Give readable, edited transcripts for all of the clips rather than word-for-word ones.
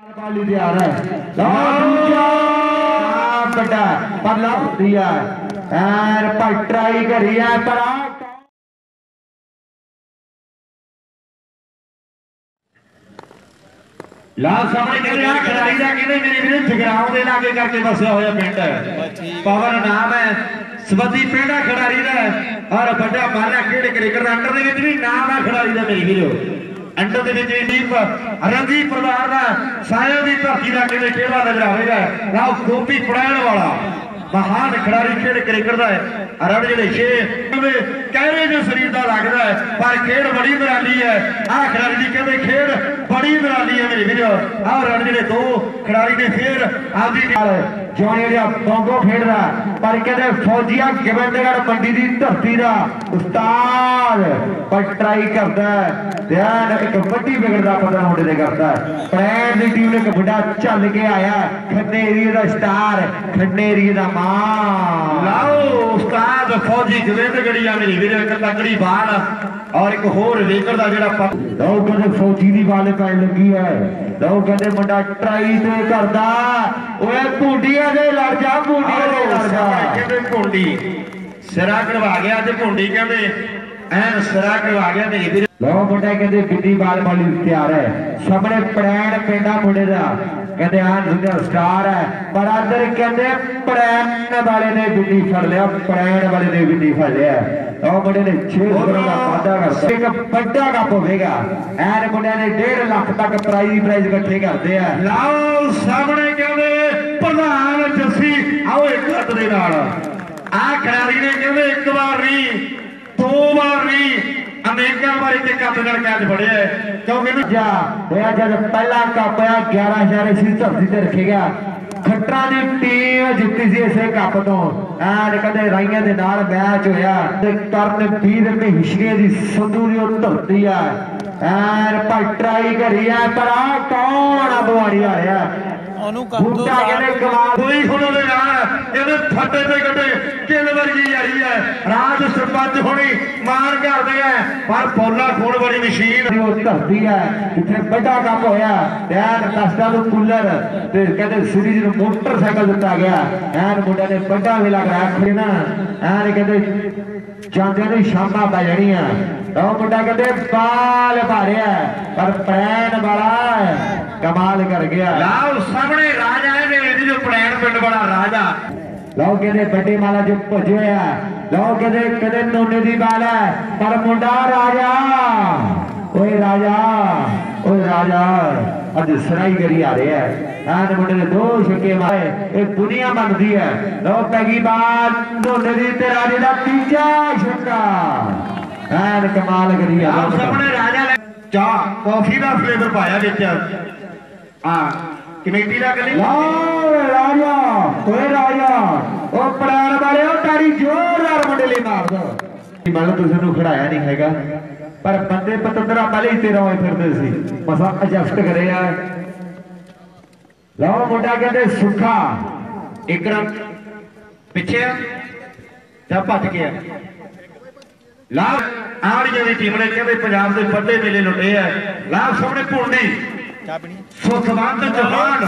वाली तैयार है बड़ा पर लफती है और पर ट्राई करी है पर लाल सामने कहते हैं खिलाड़ी का कहते मेरे वीर जगराओं के इलाके करके बसया हुआ पिंड पवन नाम है सबंधी पिंड है खिलाड़ी का और बड़ा मारा खेड क्रिकेट अंडर के भी नाम है खिलाड़ी का मेरे वीरो अंडर के टीम रणजीत परिवार का साया की धरती का कहते खेड़ा नजर आएगा राव गोपी पड़ैण वाला महान खिलाड़ी खेड क्रिकेट का है रण जो छे कहवे जो शरीर का लगता है पर खेड बड़ी निराली है आ खिलाड़ी की कहते खेड बड़ी निराली है मेरे वीरो आ रण जो दो खिलाड़ी ने फिर आपकी बोंगो खेड रहा पर कहते फौजिया गोबिंदगढ़ मंडी की धरती का उस्ताद पर ट्राई करता है ध्यान एक वड्डी विकेट का पता मुंडे ने करता है प्रैन की टीम ने एक बड़ा झल के आया खन्ने एरिया का स्टार खन्ने एरिया का मां लाओ उस्ताद फौजी गोबिंदगढ़िया मेरी वीर एक तगड़ी बाल और एक होर विकेट का जेड़ा दो कहते फौजी की बाल पैन लगी है दो कहते मुंडा ट्राई तो करदा ओए भुंडिया दे लड़ जा भुंडिया दे लड़ जा कहते भुंडी सिरा करवा गया ते भुंडी कहते एन सिरा करवा गया मेरी वीर लो मुंडा कहते बिन्नी बाल वाली तैयार है सामने प्रैन पिंडा मुंडे दा कहते हाँ दुनिया स्टार है पर अंदर कहते प्रैन वाले ने बिन्नी फड़ लिया प्रैन वाले ने बिन्नी फड़ लिया और मुंडे ने 6 करोड़ का वादा करता एक बड़ा कप होगा एन मुंडे ने 1.5 लाख तक प्राइज इकट्ठे करते हैं लाओ सामने कहते प्रधान जस्सी आओ एक हट दे नाल आ खिलाड़ी ने कहते एक बार नहीं 2 बार नहीं अनेकों बार इतने कप कैच फड़े क्योंकि जब पहला कप 11 इसी धरती से रखे गया खट्टरा की टीम जिती सी इसे कप तो कहते राइया के नाल मैच होया करन 20 रुपए हिस्से की संधू की धरती है एन पर ट्राई करी है पर आ कौन बुआड़ी आ रहा सरपंच होनी मान करते हैं पर पोला खून बड़ी मशीन धरती है इतने बड़ा कप होया कस्टा कूलर कहते सीरीज मोटरसाइकिल दिता गया एन मुंडे ने बड़ा वेला कराया ना एन कहते जाते शामा पै जानिया मुंडा कहते बाल भारे पर प्रैन वाला कमाल कर गया लाओ सामने राजा है जो प्रैन पिंड वाला राजा लो कहते बड़े माला जो भजे है लो कहते नोने की बाल है पर मुंडा राजा ओए राजा अज सराई करी आ रहे हैं मुंडे ने 2 छक्के मारे एक दुनिया बनती है लो पैगी बाल नोने की ते राजे का 3जा छक्का एन कमाल करी सामने राजा चाह कॉफी का फ्लेवर पाया विच हां कमेटी का गली राजा ओए राजा ओ प्रैन वाले ओ तारी जोरदार मंडली मार दो मतलब तुझे नु खड़ाया नहीं हैगा पर बंदे पतंदरा पहले ही तेरा होए फिरदे सी मसा एडजस्ट करे आ लो मुंडा कहते सुखा एक रन पिछे जब भट गया लाभ आड़िया की टीम ने कहते पंजाब के पहले मेले लुटे है लाभ सामने भुंडी सुखवंत जवान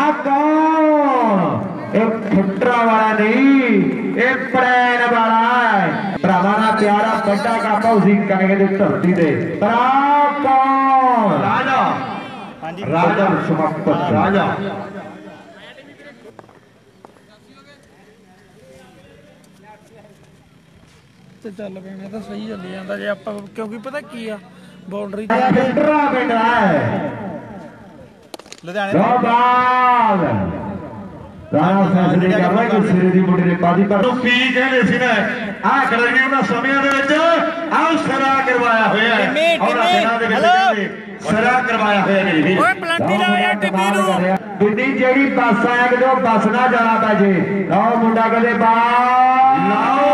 फुटरा वाला नहीं एक प्रैन वाला है भरावाना प्यारा बड़ा कापा उसी कहेंगे धरती दे राजा राजा समाप्त राजा चल पे तो सही चली जाता जे आप क्योंकि पता की आ बाउंड्री राणा फैसले कर रहा है कि सिरे दी मुंडे ने बाजी पर पी कहने सी ने आ खिलाड़ियों ਦਾ ਸਮਿਆਂ ਦੇ ਵਿੱਚ ਆਉ ਸਰਾ ਕਰਵਾਇਆ ਹੋਇਆ ਹੈ ਔਰ ਦਿਨਾਂ ਦੇ ਵਿੱਚ ਕਹਿੰਦੇ ਸਰਾ ਕਰਵਾਇਆ ਹੋਇਆ ਮੇਰੀ ਵੀਰ ਓਏ ਪਲੰਟੀ ਲਾ ਯਾਰ ਟਿੱਬੀ ਨੂੰ ਬਿੱਡੀ ਜਿਹੜੀ ਬੱਸ ਆਇਆ ਕਿ ਜੋ ਬੱਸ ਨਾ ਜਾਣਾ ਪੈ ਜੇ ਲਓ ਮੁੰਡਾ ਕਹਿੰਦੇ ਬਾ ਲਾਓ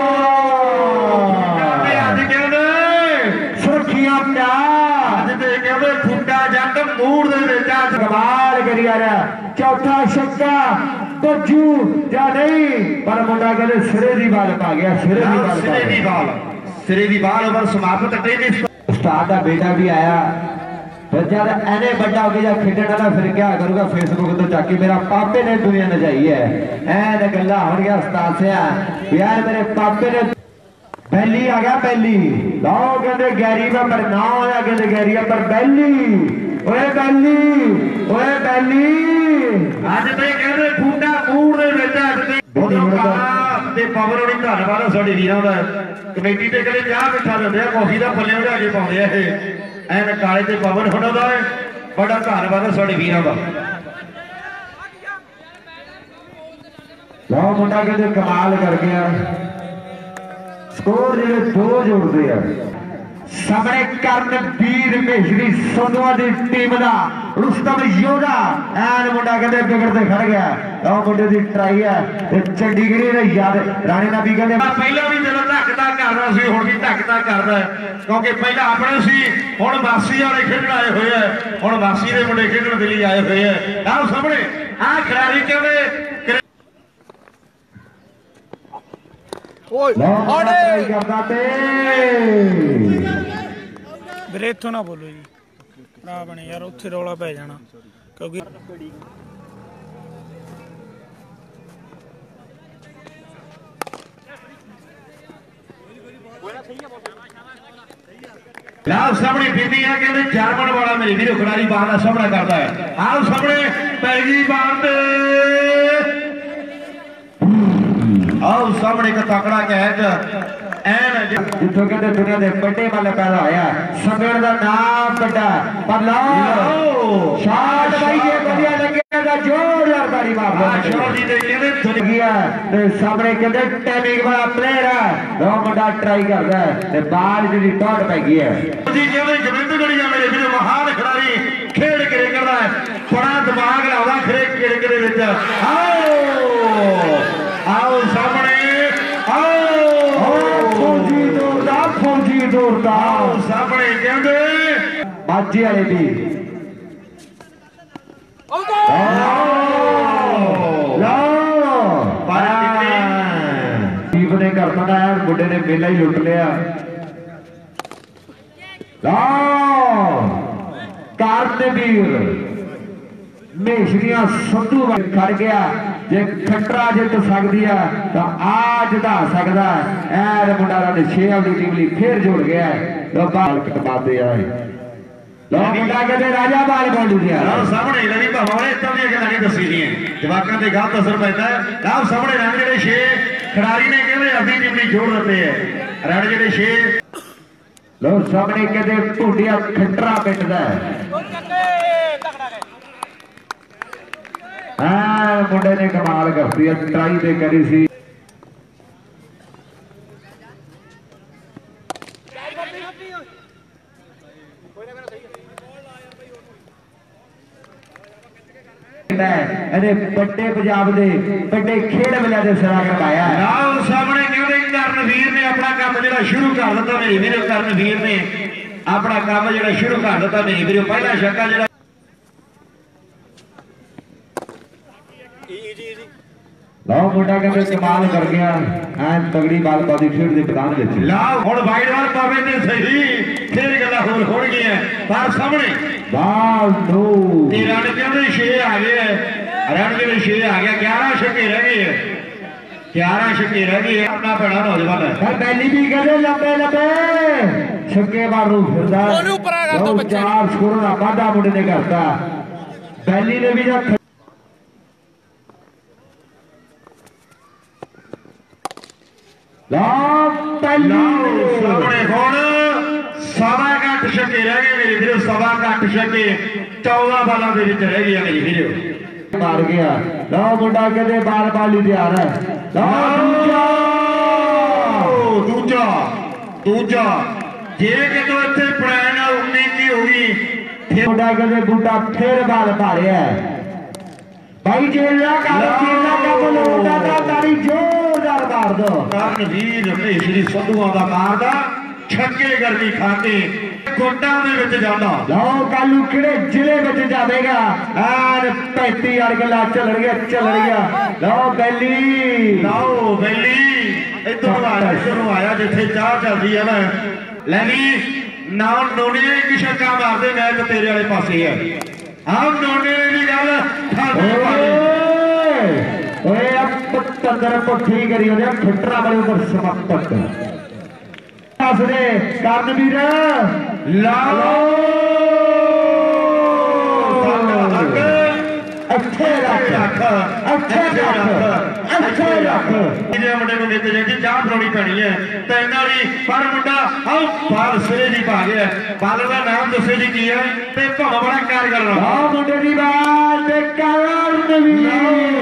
ਅੱਜ ਕਹਿੰਦੇ ਸੁਰਖੀਆਂ ਪਿਆ ਅੱਜ ਤੇ ਕਹਿੰਦੇ ਫੁੱਟਾ ਜੱਟ ਮੂੜ ਦੇ ਵਿੱਚ ਅੱਜ ਕਮਾਲ ਕਰੀ ਆ ਰਿਹਾ चौथा छक्का बज्जू या नहीं पर मुंडा कहते सिरे दी बाल पा गया सिरे दी बाल ओवर समाप्त टेनिस उस्ताद का बेटा भी आया जब एने बड़ा हो गया खेडने वाला फिर क्या करूंगा फेसबुक तो जाके मेरा पापे ने दुनिया नचाई है ऐन गल्ला हो गया उस्ताद से यार मेरे पापे ने बैली आ गया बैली लो कहते गैरी में पर ना आया कहते गैरी पर बैली ओए बैली ओए बैली आज ते कहते फूटा मूड दे विच ते पावर होनी धन्नवाद है साडे वीरां दा कमेटी ते कदे चाह मिठा दिंदे आ कॉफी दा पल्ले उड़ा के पाउंदे आ ਇਹ ਐਨ ਕਾਲੇ ਤੇ ਪਵਨ ਹੋਣਾ ਦਾ ਬੜਾ ਧੰਨਵਾਦ ਹੈ ਸਾਡੇ ਵੀਰਾਂ ਦਾ ਲਓ ਮੁੰਡਾ ਕਹਿੰਦੇ ਕਮਾਲ ਕਰ ਗਿਆ ਸਕੋਰ ਜਿਹੜੇ ਦੋ ਜੋੜਦੇ ਆ ਸਾਹਮਣੇ ਕਰਨਵੀਰ ਮਹੇਸ਼ਰੀ ਸੋਨਵਾ ਦੀ ਟੀਮ ਦਾ ਰੁਸਤਮ ਯੋਧਾ ਐਨ ਮੁੰਡਾ ਕਹਿੰਦੇ ਵਿਗੜਦੇ ਖੜ ਗਿਆ ਉਹ ਮੁੰਡੇ ਦੀ ਟਰਾਈ ਹੈ ਤੇ ਚੰਡੀਗੜ੍ਹ ਨੇ ਯਾਦ ਰਾਣੇ ਨਾਬੀ ਕਹਿੰਦੇ ਪਹਿਲਾਂ ਵੀ ਜਦੋਂ ਧੱਕਦਾ ਕਰਦਾ ਸੀ ਹੁਣ ਵੀ ਧੱਕਦਾ ਕਰਦਾ ਕਿਉਂਕਿ ਪਹਿਲਾਂ ਆਪਣੇ ਸੀ ਹੁਣ ਵਾਸੀ ਵਾਲੇ ਖੇਡਣ ਆਏ ਹੋਏ ਆ ਹੁਣ ਵਾਸੀ ਦੇ ਮੁੰਡੇ ਖੇਡਣ ਦੇ ਲਈ ਆਏ ਹੋਏ ਆ ਆਹ ਸਾਹਮਣੇ ਆਹ ਖਿਡਾਰੀ ਕਹਿੰਦੇ ਓਏ ਆੜੇ ਕਰਦਾ ਤੇ ਵੀਰੇ ਇੱਥੋਂ ਨਾ ਬੋਲੋ ਜੀ ਭਰਾ ਬਣੇ ਯਾਰ ਉੱਥੇ ਰੌਲਾ ਪੈ ਜਾਣਾ ਕਿਉਂਕਿ ਲਾਭ ਸਾਹਮਣੇ ਫਿਰਦੀ ਆ ਕਹਿੰਦੇ ਜਰਮਨ ਵਾਲਾ ਮੇਰੇ ਵੀਰੋ ਖਿਡਾਰੀ ਬਾਹਰ ਦਾ ਸਾਹਮਣਾ ਕਰਦਾ ਹੈ ਆਹ ਸਾਹਮਣੇ ਪੈ ਗਈ ਬਾਹਰ ਤੇ ਆਹ ਸਾਹਮਣੇ ਇੱਕ ਤਕੜਾ ਕੈਚ ਐਨ ਜਿੱਥੋਂ ਕਹਿੰਦੇ ਦੁਨੀਆ ਦੇ ਵੱਡੇ ਮੱਲ ਪੈਦਾ ਹੋਇਆ ਸੰਗਣ ਦਾ ਨਾਮ ਵੱਡਾ ਪਰ ਲਓ ਸ਼ਾਟ ਬਾਈ ਜੇ ਵਧੀਆ ਲੱਗਿਆ ਤਾਂ ਜ਼ੋਰਦਾਰ ਤਾੜੀ ਮਾਰਦਾ ਸ਼ੋਰ ਜੀ ਦੇ ਕਹਿੰਦੇ ਦੁਨੀਆ ਤੇ ਸਾਹਮਣੇ ਕਹਿੰਦੇ ਟੈਨਿਕ ਵਾਲਾ ਪਲੇਅਰ ਹੈ ਉਹ ਮੁੰਡਾ ਟਰਾਈ ਕਰਦਾ ਤੇ ਬਾਲ ਜਿਹੜੀ ਟੌਟ ਪੈ ਗਈ ਹੈ ਜੀ ਕਹਿੰਦੇ ਗੋਬਿੰਦਗੜ੍ਹੀਆ ਮੇਰੇ ਵੀਰੋ ਮਹਾਨ ਖਿਡਾਰੀ ਖੇਡ ਕੇ ਕਰਦਾ ਹੈ ਬੜਾ ਦਿਮਾਗ ਲਾਉਂਦਾ ਖੇਡ ਕੇ ਵਿੱਚ ਆਓ ਸਾਹਮਣੇ ਫੌਜੀ ਦੌੜਦਾ ਸਾਹਮਣੇ ਕਹਿੰਦੇ ਬਾਜੀ ਵਾਲੇ ਦੀ ਦੀਪ ਨੇ ਕਰਤਾ ਯਾਰ ਮੁੰਡੇ ਨੇ ਮੇਲਾ ਹੀ ਲੁੱਟ ਲਿਆ ਕਰਨਵੀਰ ਮਹੇਸ਼ਰੀਆਂ ਸੰਧੂ ਖੜ ਗਿਆ ਜੇ ਖੱਟਰਾ ਜਿੱਤ ਸਕਦੀ ਆ ਤਾਂ ਆ ਜਿਤਾ ਸਕਦਾ ਐ ਮੁੰਡਾ ਦਾ 6 ਵਾਲੀ ਟੀਮ ਲਈ ਫੇਰ ਜੁੜ ਗਿਆ ਲੋ ਬਾਲ ਕਟਵਾਦੇ ਆ ਲੋ ਮੁੰਡਾ ਕਹਿੰਦੇ ਰਾਜਾ ਬਾਲ ਬੋਲੂ ਗਿਆ ਲੋ ਸਾਹਮਣੇ ਨਹੀਂ ਭਾਵੇਂ ਇਦਾਂ ਦੀਆਂ ਗੱਲਾਂ ਨਹੀਂ ਦੱਸੀ ਦੀਆਂ ਜਵਾਕਾਂ ਤੇ ਗਲਤ ਅਸਰ ਪੈਂਦਾ ਲੋ ਸਾਹਮਣੇ ਰਣ ਜਿਹੜੇ 6 ਖਿਡਾਰੀ ਨੇ ਕਹਿੰਦੇ ਆਪਣੀ ਟੀਮ ਲਈ ਜੋੜ ਦਿੱਤੇ ਆ ਰਣ ਜਿਹੜੇ 6 ਲੋ ਸਾਹਮਣੇ ਕਹਿੰਦੇ ਢੂੰਡਿਆ ਖੱਟਰਾ ਪਿੱਟਦਾ ਮੁੰਡੇ ਨੇ ਕਮਾਲ ਕਰਤੀ ਟਰਾਈ ਤੇ ਕਰੀ ਸੀ ਇਹਨੇ ਵੱਡੇ ਪੰਜਾਬ ਦੇ ਵੱਡੇ ਖੇਡ ਮੇਲੇ ਦੇ ਸਿਰਾ ਕਰਵਾਇਆ ਨਾਲ ਸਾਹਮਣੇ ਕਹਿੰਦੇ ਕਰਨਵੀਰ ਨੇ ਆਪਣਾ ਕੰਮ ਜਿਹੜਾ ਸ਼ੁਰੂ ਕਰ ਦਿੱਤਾ ਮੇਰੇ ਵੀਰੋ ਕਰਨਵੀਰ ਨੇ ਆਪਣਾ ਕੰਮ ਜਿਹੜਾ ਸ਼ੁਰੂ ਕਰ ਦਿੱਤਾ ਮੇਰੇ ਵੀਰੋ ਪਹਿਲਾ ਛੱਕਾ ਜਿਹੜਾ ਲਾਓ ਮੁੰਡਾ ਕਹਿੰਦੇ ਕਮਾਲ ਕਰ ਗਿਆ ਐ ਤਗੜੀ ਬਾਲ ਬਾਦੀ ਖੇਡ ਦੇ ਮੈਦਾਨ ਵਿੱਚ ਲਾਓ ਹੁਣ ਵਾਈਡ ਵਾਲ ਪਾਵੇ ਤੇ ਸਹੀ ਫੇਰ ਗੱਲਾਂ ਹੋਰ ਹੋਣਗੀਆਂ ਪਰ ਸਾਹਮਣੇ ਬਾਲ ਦੋ ਤੇ ਰਨ ਕਹਿੰਦੇ 6 ਆ ਗਏ ਰਨ ਦੇ 6 ਆ ਗਿਆ 11 ਛੱਕੇ ਰਹਿ ਗਏ 11 ਛੱਕੇ ਰਹਿ ਗਏ ਆਪਣਾ ਭੈਣਾ ਨੌਜਵਾਨ ਪਰ ਬੈਲੀ ਵੀ ਕਹਿੰਦੇ ਲੰਬੇ ਲੰਬੇ ਛੱਕੇ ਮਾਰੂ ਫਿਰਦਾ ਉਹਨੂੰ ਉੱਪਰ ਕਰ ਦੋ ਬੱਚੇ 4 ਸਕੋਰ ਦਾ ਵਾਧਾ ਮੁੰਡੇ ਨੇ ਕਰਤਾ ਬੈਲੀ ਨੇ ਵੀ ਸਾਹਮਣੇ ਹੁਣ ਸਵਾ ਘੱਟ ਛੱਕੇ ਰਹਿ ਗਏ ਮੇਰੇ ਵੀਰੋ ਸਵਾ ਘੱਟ ਛੱਕੇ 14 ਬਾਲਾਂ ਦੇ ਵਿੱਚ ਰਹਿ ਗਏ ਮੇਰੇ ਵੀਰੋ ਮਾਰ ਗਿਆ ਲਓ ਮੁੰਡਾ ਕਹਿੰਦੇ ਬਾਲ ਬਾਲੀ ਤਿਆਰ ਹੈ ਦੂਜਾ ਜੇ ਕਿਤੋਂ ਇੱਥੇ ਪੜਾਣ 19 ਹੋ ਗਈ ਫਿਰ ਮੁੰਡਾ ਕਹਿੰਦੇ ਬੂਟਾ ਫੇਰ ਬਾਲ ਭਾਰਿਆ ਭਾਈ ਜੇਲਾ ਕੰਮ ਲੋਟਾ ਦਾ ਤਾੜੀ ਜ਼ੋਰਦਾਰ ਮਾਰ ਦੋ ਕਰਨਵੀਰ ਮਹੇਸ਼ਰੀ ਸੰਧੂਆਂ ਦਾ ਮਾਰਦਾ ਛੱਕੇ ਗਰਮੀ ਖਾ ਕੇ ਕੋਟਾਂ ਦੇ ਵਿੱਚ ਜਾਂਦਾ ਲਓ ਕੱਲੂ ਕਿਹੜੇ ਜ਼ਿਲ੍ਹੇ ਵਿੱਚ ਜਾਵੇਗਾ ਐਨ 35 ਅੜਗਲਾ ਚੱਲ ਗਿਆ ਲਓ ਬੈਲੀ ਇੱਧਰ ਨੂੰ ਆਇਆ ਜਿੱਥੇ ਚਾਹ ਚੱਲਦੀ ਹੈ ਨਾ ਲੈ ਵੀ ना नोने ने की छक्का मारते मैच तेरे वाले पासे है हम नोने ने भी गल ओए अब तंदर पुट्ठी करी ओने खट्टरा वाले ऊपर समाप्त हसदे कर्णवीर लाओ अच्छे रख अच्छे रख अच्छे रख ये मुंडे को देते जी चाह बनानी पैनी है तो इन्ना पर मुंडा आओ बाल सिरे जी पा गया बाल का नाम दसो जी की है ते भाव बड़ा कार करना हां मुंडे दी बात ते कर्णवीर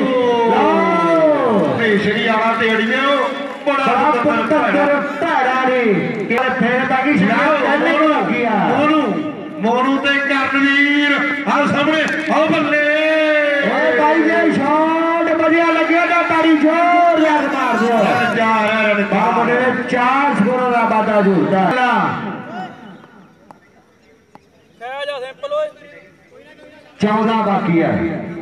श्री आला ते अड़ियो बड़ा पुत्र भैड़ा ने कि फिर तक ही कहने को किया मोनू ते कर्णवीर आ सामने आओ बल्ले भाई ये शॉट बढ़िया लगे ना तारी जोर यार मार दो बाबू ने 4 स्कोर का वादा जोड़ता है 14 बाकी है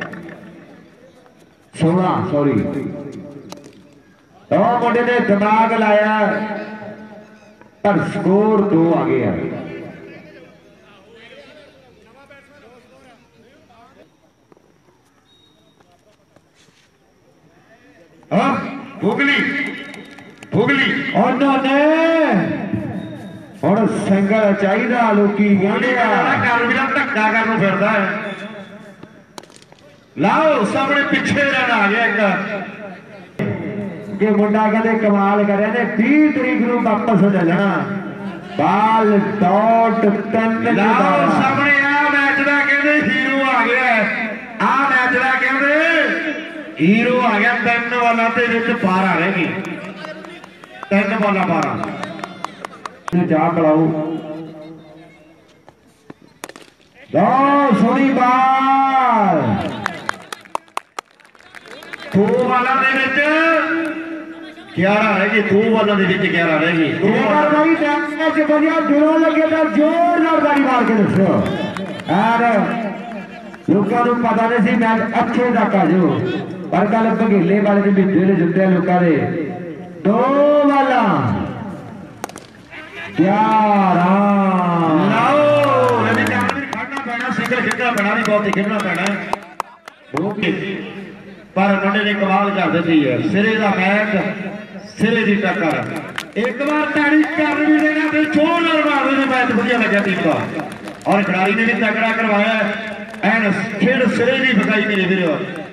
16 सॉरी मुंडे ने दिमाग लाया पर स्कोर 2 आ गया भुगली भुगली उन्होंने ਹੁਣ ਸਿੰਗਲ ਚਾਹੀਦਾ ਲੋਕੀ ਕਹਿੰਦੇ ਆ ਕਰ ਵੀ ਧੱਕਾ ਕਰਨ ਨੂੰ ਫਿਰਦਾ ਹੈ ਲਾਓ ਸਾਹਮਣੇ ਪਿੱਛੇ ਰਨ ਆ ਗਿਆ ਇੱਕ ਕਿ ਮੁੰਡਾ ਕਹਿੰਦੇ ਕਮਾਲ ਕਰਿਆ ਨੇ 20 ਤਰੀਕ ਨੂੰ ਵਾਪਸ ਚੱਲਣਾ ਬਾਲ ਡਾਟ 3 ਲਾਓ ਸਾਹਮਣੇ ਆ ਮੈਚ ਦਾ ਕਹਿੰਦੇ ਹੀਰੋ ਆ ਗਿਆ ਆ ਮੈਚ ਦਾ ਕਹਿੰਦੇ ਹੀਰੋ ਆ ਗਿਆ 3 ਬਾਲਾਂ ਦੇ ਵਿੱਚ 12 ਰਹਿ ਗਈ 3 ਬਾਲਾਂ 12 जा बड़ाऊ सोनी बाल 2 बालों के विच 11 रह गई 2 बालों के विच 11 रह गई भाई मैच बढ़िया दिलों लगे तो जोर ताड़ी मार के दसो और लोगों को पता नहीं सी मैच अच्छे तक आ जो पर गल भगेले वाले भिड्डे जुटे लोगों के 2 बाला 11 लाओ यदि खड़ना पैना सिंगल खेलना पैना भी बहुत खेलना पैना पर मुंडे ने कमाल कर दी है सिरे का मैच सिरे की टक्कर एक बार ताड़ी कर भी देना तो जोर मार देना मैच बढ़िया लगे टीम का और खिलाड़ी ने भी तगड़ा करवाया एन खेल सिरे की फसाई मेरे वीर